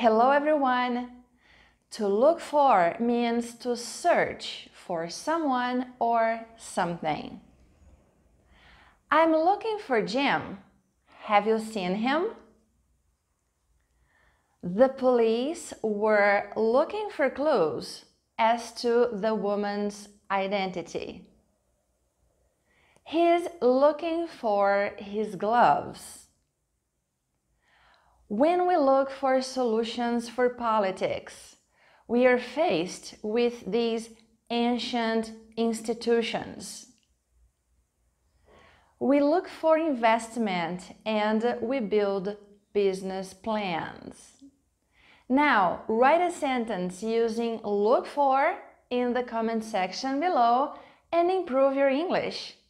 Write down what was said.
Hello everyone! To look for means to search for someone or something. I'm looking for Jim. Have you seen him? The police were looking for clues as to the woman's identity. He's looking for his gloves. When we look for solutions for politics, we are faced with these ancient institutions. We look for investment and we build business plans. Now, write a sentence using look for in the comment section below and improve your English.